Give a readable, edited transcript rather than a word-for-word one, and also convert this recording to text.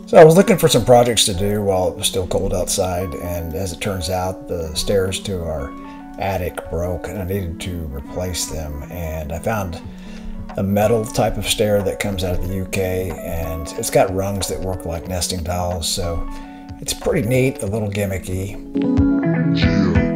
So I was looking for some projects to do while it was still cold outside, and as it turns out, the stairs to our attic broke and I needed to replace them. And I found a metal type of stair that comes out of the UK, and it's got rungs that work like nesting dolls, so it's pretty neat, a little gimmicky. Yeah.